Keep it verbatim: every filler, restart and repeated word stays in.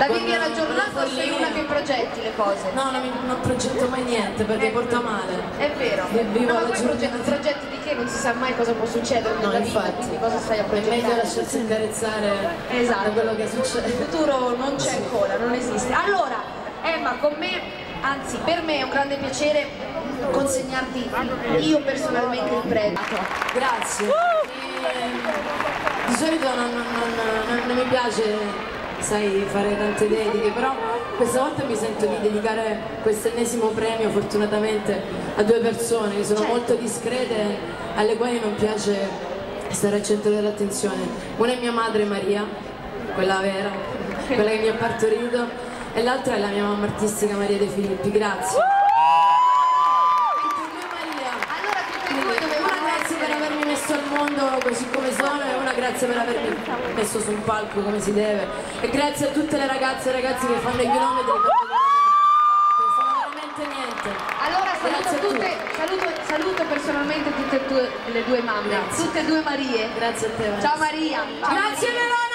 La vivi alla giornata o sei una che progetti le cose? No, non, non progetto mai niente perché ecco, porta male. È vero. Vivo no, ma la poi progetti, progetti di che non si sa mai cosa può succedere nella no, vita, infatti, quindi cosa stai a progettare? È meglio lasciarsi incarezzare esatto. da quello che succede. Il futuro non c'è ancora, non esiste. Allora, Emma, con me, anzi per me è un grande piacere consegnarti io personalmente il premio. Grazie. E, di solito non, non, non, non mi piace, sai, fare tante dediche, però questa volta mi sento di dedicare questo ennesimo premio fortunatamente a due persone che sono certo. molto discrete, alle quali non piace stare al centro dell'attenzione. Una è mia madre Maria, quella vera, quella che mi ha partorito, e l'altra è la mia mamma artistica Maria De Filippi. Grazie. Per avermi messo al mondo così come sono e una grazie per avermi messo sul palco come si deve, e grazie a tutte le ragazze e ragazzi che fanno i chilometri che sono veramente niente. Allora saluto, tutte, saluto, saluto personalmente tutte e due, le due mamme, grazie. Tutte e due Marie. Grazie a te. Ciao Maria. Ciao grazie Maria.